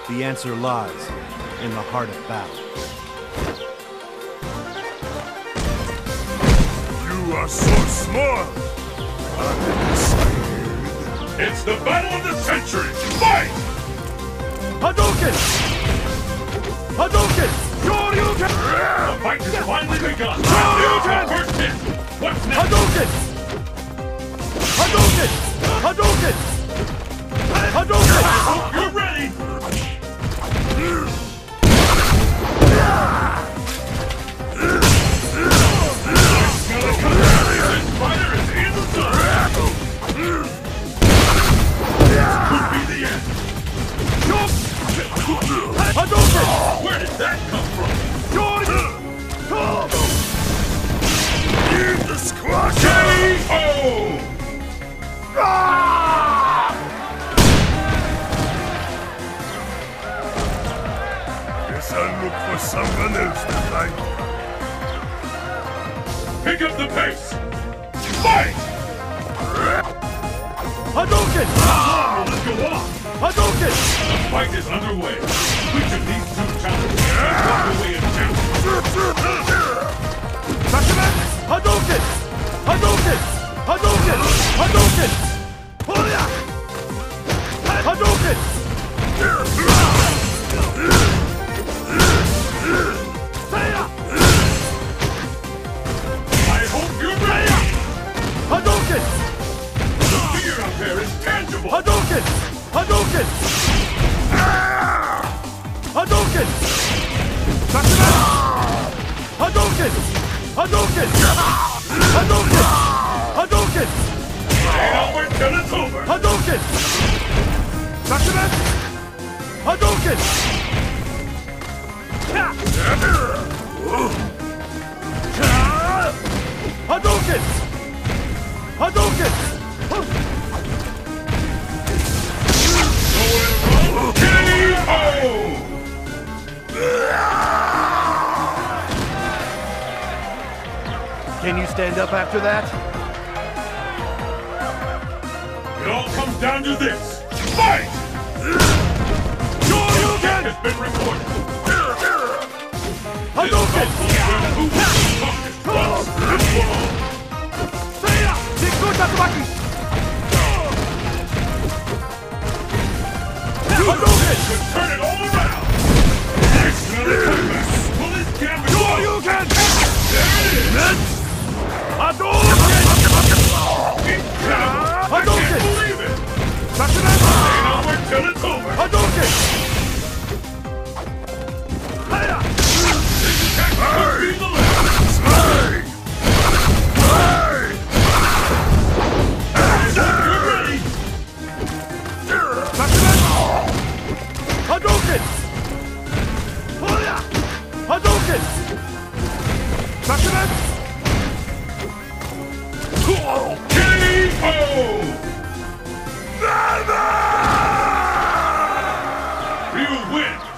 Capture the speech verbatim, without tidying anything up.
The answer lies in the heart of battle. You are so small! It's the battle of the century! Fight! Hadouken! Hadouken! Shoryuken! The fight has finally begun! Shoryuken! First hit! What's next? Hadouken! Hadouken! Hadouken! Hadouken! I hope you're ready! This fighter is in the sun! Could be the end! Hadouken! Where did that come from? Need the squash! K O! Guess I'll look for someone else to fight. Pick up the pace! Fight! Hadouken! How long will this go on? Hadouken! The fight is underway. Which of these two challengers can walk away in champion? Hadouken! Hadouken! Hadouken! Hadouken! Hoya! Hadouken! Seiya! I hope you're ready! Hadouken! The fear out there is tangible! Hadouken! Hadouken! Hadouken! Hadouken! Hadouken! Hadouken! Hadouken! Ain't over till it's over! Hadouken! Hadouken! Hadouken! Hadouken! K O! Can you stand up after that? It all comes down to this! Fight! Shoryuken! Has been recorded! Hadouken! Seiya! Jikko Tatsumaki! Hadouken! Turn it all around! Next another comeback! Will this gambit... Shoryuken! There it is! Hadouken! Incredible! I Hadouken! can't believe it! Sakura! Ain't over till it's over! Hadouken! Seiya! This attack could be the last! I hope you're ready! Sakura! Hadouken! Hoya! Hadouken! Sakura! K O! You win!